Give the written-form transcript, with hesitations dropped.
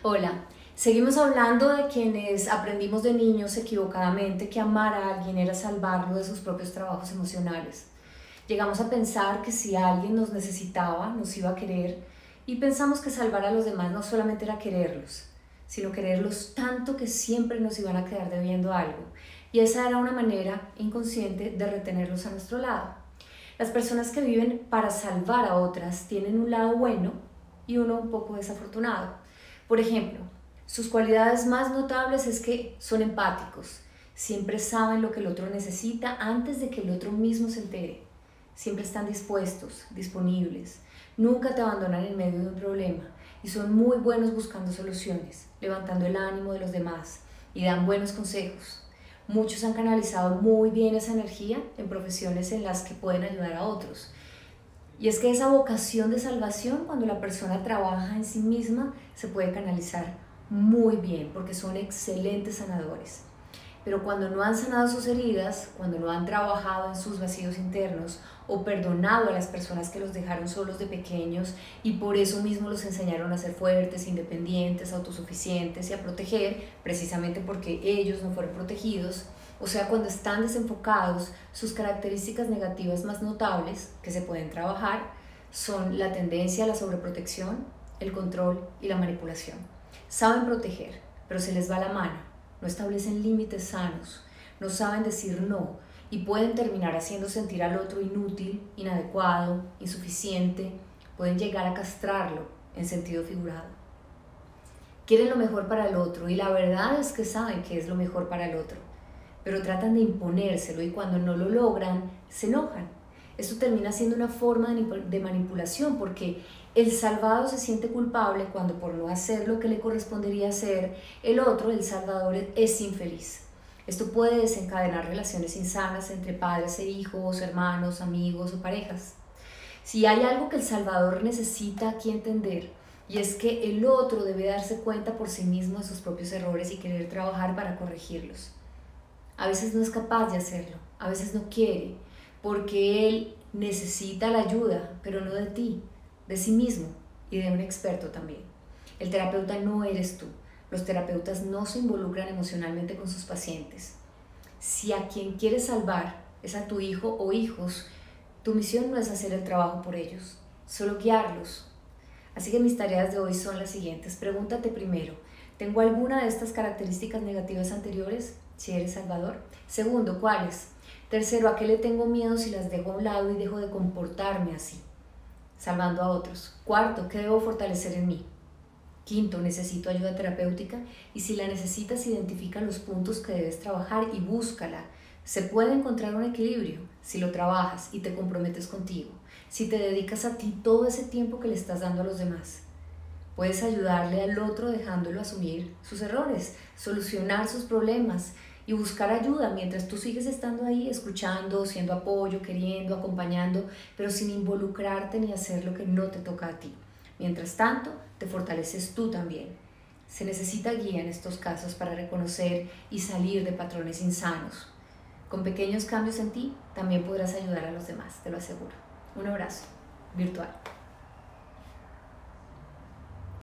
Hola, seguimos hablando de quienes aprendimos de niños equivocadamente que amar a alguien era salvarlo de sus propios trabajos emocionales. Llegamos a pensar que si alguien nos necesitaba, nos iba a querer, y pensamos que salvar a los demás no solamente era quererlos, sino quererlos tanto que siempre nos iban a quedar debiendo algo. Y esa era una manera inconsciente de retenerlos a nuestro lado. Las personas que viven para salvar a otras tienen un lado bueno y uno un poco desafortunado. Por ejemplo, sus cualidades más notables es que son empáticos, siempre saben lo que el otro necesita antes de que el otro mismo se entere, siempre están dispuestos, disponibles, nunca te abandonan en medio de un problema y son muy buenos buscando soluciones, levantando el ánimo de los demás y dan buenos consejos. Muchos han canalizado muy bien esa energía en profesiones en las que pueden ayudar a otros. Y es que esa vocación de salvación, cuando la persona trabaja en sí misma, se puede canalizar muy bien porque son excelentes sanadores. Pero cuando no han sanado sus heridas, cuando no han trabajado en sus vacíos internos o perdonado a las personas que los dejaron solos de pequeños y por eso mismo los enseñaron a ser fuertes, independientes, autosuficientes y a proteger, precisamente porque ellos no fueron protegidos, o sea, cuando están desenfocados, sus características negativas más notables que se pueden trabajar son la tendencia a la sobreprotección, el control y la manipulación. Saben proteger, pero se les va la mano. No establecen límites sanos, no saben decir no y pueden terminar haciendo sentir al otro inútil, inadecuado, insuficiente, pueden llegar a castrarlo en sentido figurado. Quieren lo mejor para el otro y la verdad es que saben que es lo mejor para el otro, pero tratan de imponérselo y cuando no lo logran, se enojan. Esto termina siendo una forma de manipulación porque el salvado se siente culpable cuando por no hacer lo que le correspondería hacer, el otro, el salvador, es infeliz. Esto puede desencadenar relaciones insanas entre padres e hijos, hermanos, amigos o parejas. Si hay algo que el salvador necesita aquí entender, y es que el otro debe darse cuenta por sí mismo de sus propios errores y querer trabajar para corregirlos. A veces no es capaz de hacerlo, a veces no quiere, porque él necesita la ayuda, pero no de ti, de sí mismo y de un experto también. El terapeuta no eres tú. Los terapeutas no se involucran emocionalmente con sus pacientes. Si a quien quieres salvar es a tu hijo o hijos, tu misión no es hacer el trabajo por ellos, solo guiarlos. Así que mis tareas de hoy son las siguientes. Pregúntate primero, ¿tengo alguna de estas características negativas anteriores? Si eres salvador. Segundo, ¿cuáles? Tercero, ¿a qué le tengo miedo si las dejo a un lado y dejo de comportarme así, salvando a otros? Cuarto, ¿qué debo fortalecer en mí? Quinto, necesito ayuda terapéutica y si la necesitas, identifica los puntos que debes trabajar y búscala. Se puede encontrar un equilibrio si lo trabajas y te comprometes contigo, si te dedicas a ti todo ese tiempo que le estás dando a los demás. Puedes ayudarle al otro dejándolo asumir sus errores, solucionar sus problemas y buscar ayuda mientras tú sigues estando ahí, escuchando, siendo apoyo, queriendo, acompañando, pero sin involucrarte ni hacer lo que no te toca a ti. Mientras tanto, te fortaleces tú también. Se necesita guía en estos casos para reconocer y salir de patrones insanos. Con pequeños cambios en ti, también podrás ayudar a los demás, te lo aseguro. Un abrazo virtual.